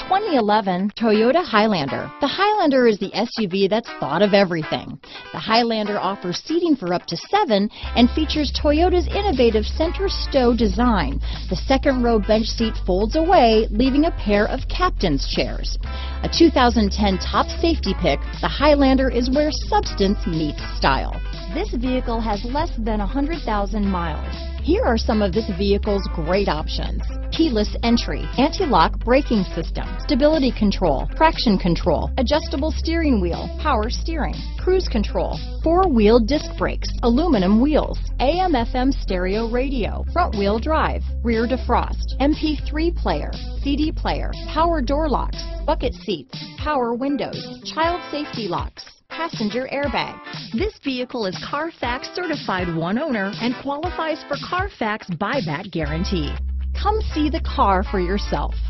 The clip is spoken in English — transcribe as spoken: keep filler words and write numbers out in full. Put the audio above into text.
twenty eleven Toyota Highlander. The Highlander is the S U V that's thought of everything. The Highlander offers seating for up to seven and features Toyota's innovative center stow design. The second row bench seat folds away, leaving a pair of captain's chairs. A two thousand ten top safety pick, the Highlander is where substance meets style. This vehicle has less than one hundred thousand miles. Here are some of this vehicle's great options: keyless entry, anti-lock braking system, stability control, traction control, adjustable steering wheel, power steering, cruise control, four-wheel disc brakes, aluminum wheels, A M F M stereo radio, front-wheel drive, rear defrost, M P three player, C D player, power door locks, bucket seats, power windows, child safety locks, passenger airbag. This vehicle is Carfax certified one owner and qualifies for Carfax buyback guarantee. Come see the car for yourself.